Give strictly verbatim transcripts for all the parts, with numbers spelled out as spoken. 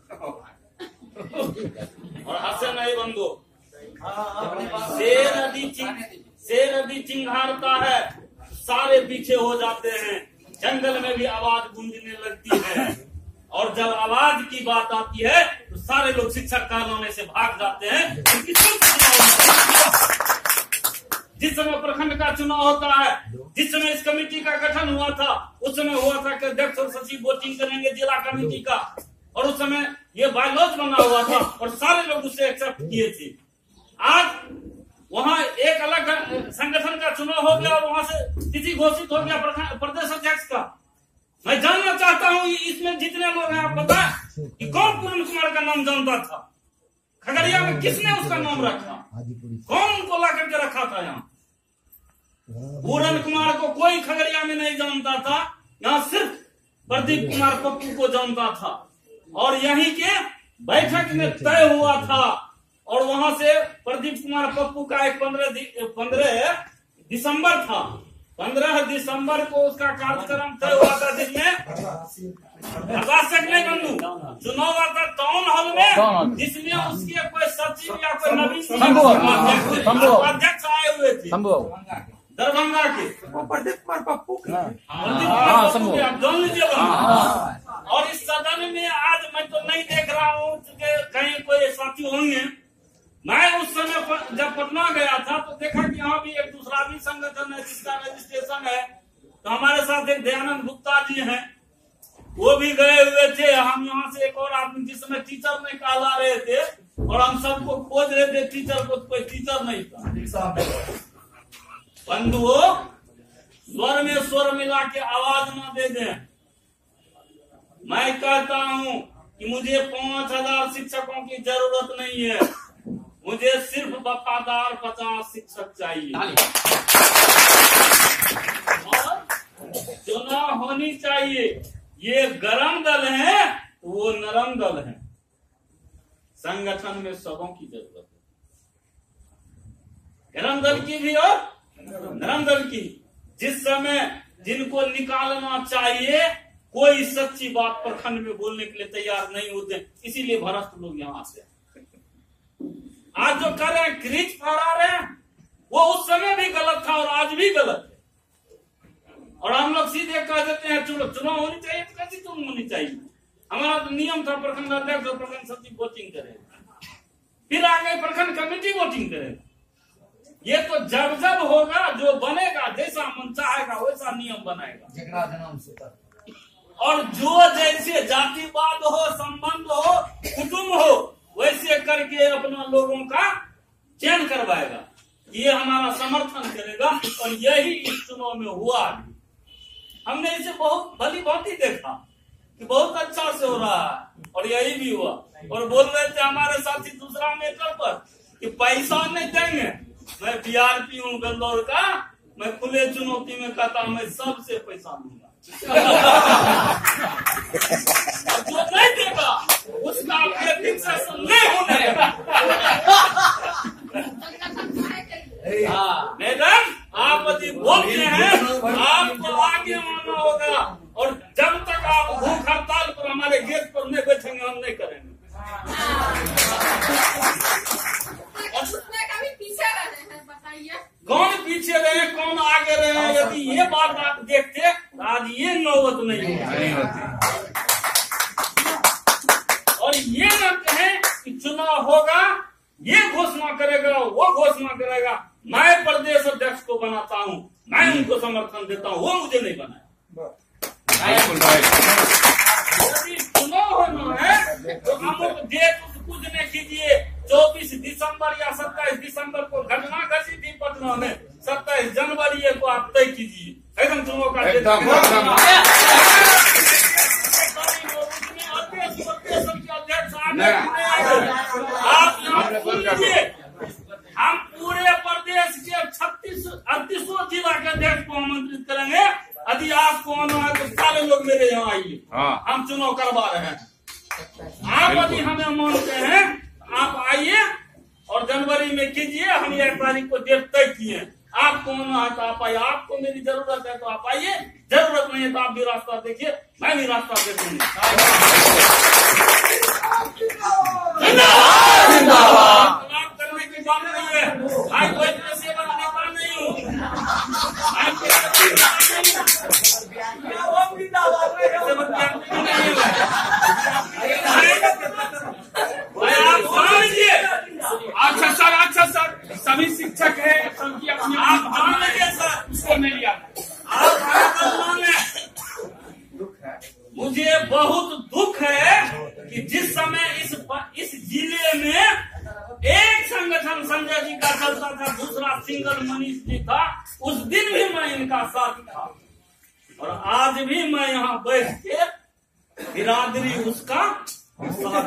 और हंसे नहीं बंधु। शेर यदि शेर यदि चिंघारता है सारे पीछे हो जाते हैं, जंगल में भी आवाज गूंजने लगती है, और जब आवाज की बात आती है तो सारे लोग शिक्षक कारनामे से भाग जाते हैं। जिस समय प्रखंड का चुनाव होता है, जिस समय इस कमेटी का गठन हुआ था, उस समय हुआ था कि अध्यक्ष और सचिव वोटिंग करेंगे जिला कमेटी का, और उस समय ये बायलॉज बना हुआ था और सारे लोग उसे एक्सेप्ट किए थे। आज वहाँ एक अलग संगठन का चुनाव हो गया और वहाँ से तिथि घोषित हो गया प्रदेश अध्यक्ष का। मैं जानना चाहता हूँ इसमें जितने लोग हैं, आप बताएं कि कौन पूर्ण कुमार का नाम जानता था? खगड़िया में किसने उसका नाम रखा? कौन उनको ला करके रखा था? यहाँ पूर्ण कुमार को कोई खगड़िया में नहीं जानता था, यहाँ सिर्फ प्रदीप कुमार पप्पू को जानता था, और यहीं के बैठक में तय हुआ था। और वहां से प्रदीप कुमार पप्पू का एक पंद्रह पंद्रह दिसंबर था, पंद्रह दिसंबर को उसका कार्यक्रम तय हुआ था, जिसमें नहीं बनू चुनाव हुआ था टाउन हॉल में, जिसमें उसके कोई सचिव या कोई नवीन अध्यक्ष आए हुए थे दरभंगा के, प्रदीप कुमार पप्पू आप जान लीजिए। और इस सदन में आज मैं तो नहीं देख रहा हूँ कहीं कोई साथी होंगे। मैं उस समय जब पटना गया था तो देखा कि यहाँ भी एक दूसरा भी संगठन है जिसका रजिस्ट्रेशन है, तो हमारे साथ एक दयानंद गुप्ता जी हैं, वो भी गए हुए थे। हम यहाँ से एक और आदमी, जिस समय टीचर में कहला रहे थे और हम सबको खोज रहे थे टीचर को, कोई टीचर नहीं था। बंधुओं, स्वर में स्वर मिला के आवाज न दे दें। मैं कहता हूँ कि मुझे पांच हजार शिक्षकों की जरूरत नहीं है, मुझे सिर्फ वफादार पचास शिक्षक चाहिए। और चुनाव होनी चाहिए। ये गरम दल है, वो नरम दल है। संगठन में सबों की जरूरत है, गरम दल की भी और नरम दल की। जिस समय जिनको निकालना चाहिए, कोई सच्ची बात प्रखंड में बोलने के लिए तैयार नहीं होते, इसीलिए भ्रष्ट लोग यहाँ आते हैं। आज जो कर रहे हैं, क्रीच फहरा रहे हैं, वो उस समय भी गलत था और आज भी गलत है। और हम लोग सीधे कह देते हैं चलो चुनाव होनी चाहिए, तो कैसी तुम होनी चाहिए? हमारा तो नियम था प्रखंड अध्यक्ष और प्रखंड सचिव वोटिंग करेगा, फिर आगे प्रखंड कमेटी वोटिंग करेगा। ये तो जब जब होगा, जो बनेगा, जैसा मन चाहेगा वैसा नियम बनाएगा। और जो जैसे जातिवाद हो, संबंध हो, कुटुंब हो, वैसे करके अपना लोगों का चयन करवाएगा। ये हमारा समर्थन करेगा, और यही इस चुनाव में हुआ। हमने इसे बहुत भली भांति देखा कि बहुत अच्छा से हो रहा है, और यही भी हुआ। और बोल रहे थे हमारे साथी दूसरा मैटर पर कि पैसा नहीं देंगे। मैं बीआरपी हूँ गंदौर का, मैं खुले चुनौती में कहता हूँ मैं सबसे पैसा लूंगा। जो नहीं देगा उसका अपने फिक्सेशन नहीं होने देगा। मैडम, आप यदि बोलते हैं आपको आगे आना होगा, और जब तक आप भूख हड़ताल पर हमारे गेट पर नहीं बैठेंगे, हम नहीं करेंगे। कौन पीछे रहे, कौन आगे रहे, यदि ये बात आप देखते तो आज ये नौबत नहीं होती। और ये न कहें कि चुनाव होगा, ये घोषणा करेगा, वो घोषणा करेगा, मैं प्रदेश अध्यक्ष को बनाता हूँ, मैं उनको समर्थन देता हूँ, वो मुझे नहीं बनाया। यदि चुनाव होना है तो हम डेट कुछ नहीं कीजिए। चौबीस दिसंबर या सत्ताईस दिसंबर को घटना घटी थी पटना में, सत्ताईस जनवरी को आप तय कीजिए एकदम चुनाव का डेट। आप हम पूरे प्रदेश के छत्तीस अड़तीसों जिला के अध्यक्ष को आमंत्रित करेंगे। यदि आपको आना है तो सारे लोग मेरे यहाँ आइए, हम चुनाव करवा रहे हैं। आप यदि हमें मानते हैं आप आइए और जनवरी में कीजिए, हम एक तारीख को डेट तय किए। आपको आना है तो आप आइए, आपको मेरी जरूरत है तो आप आइए, जरूरत नहीं है तो आप भी रास्ता देखिए, मैं भी रास्ता देखूंगी। जिंदाबाद करने की बात नहीं है। भाई कोई पेशेवर नेता नहीं हूँ, आप समझिए। अच्छा सर, अच्छा सर, सभी शिक्षक है, सबकी अपनी आप मान लीजिए सर, उसको नहीं याद। आप मुझे बहुत दुख है कि जिस समय इस इस जिले में एक संगठन संजय जी का चलता था, दूसरा सिंगल मनीष जी था, उस दिन भी मैं इनका साथ था और आज भी मैं यहाँ बैठ के बिरादरी उसका साथ।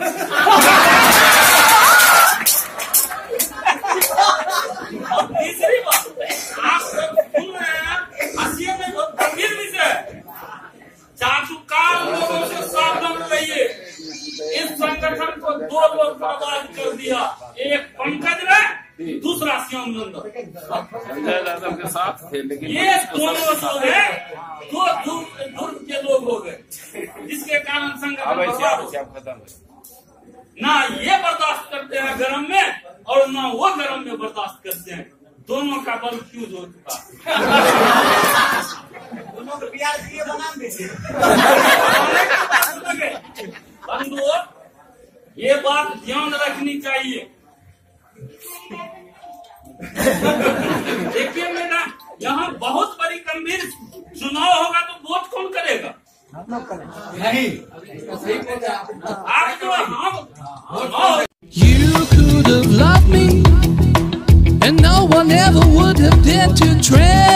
और तीसरी बात, आप सब सुन रहे हैं, हंसिए में बहुत गंभीर विषय। चाचुकार लोगों से सावधान रहिए। इस संगठन को दो लोग बर्बाद कर दिया, एक पंकज ने, दूसरा श्याम नंदन के साथ थे, लेकिन ये दोनों जो है दो दुर्ग के लोग हो गए, जिसके कारण संगठन बर्बाद हो। ना ये बर्दाश्त करते हैं गर्म में और ना वो गर्म में बर्दाश्त करते हैं। दोनों का बल फ्यूज हो चुका। दोनों को प्यार किए बना दीजिए। बंधुओं, ये बात ध्यान रखनी चाहिए। देखिए मेरा, यहाँ बहुत बड़ी गंभीर चुनाव होगा तो वोट कौन करेगा? नहीं, आप जो हम You could have loved me, and no one ever would have dared to tread